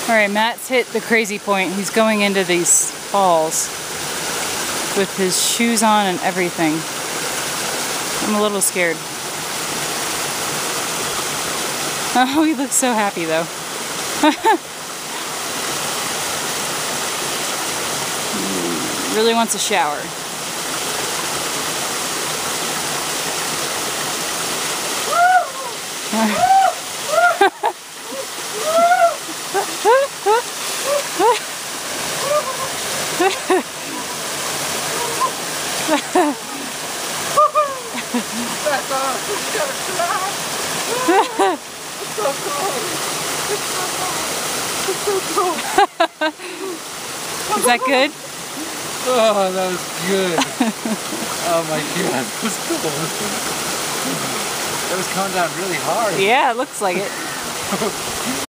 Alright, Matt's hit the crazy point. He's going into these falls with his shoes on and everything. I'm a little scared. Oh, he looks so happy though. Really wants a shower. Is that good? Oh, that was good. Oh my god, that was cool. That was coming down really hard. Yeah, it looks like it.